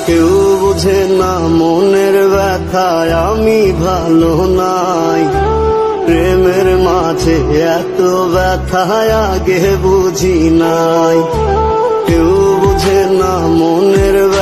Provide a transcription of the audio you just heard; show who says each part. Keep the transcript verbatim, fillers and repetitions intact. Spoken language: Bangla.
Speaker 1: কেউ বুঝে না মনের ব্যথায় আমি ভালো নাই। প্রেমের মাঝে এত ব্যথায় আগে বুঝি নাই।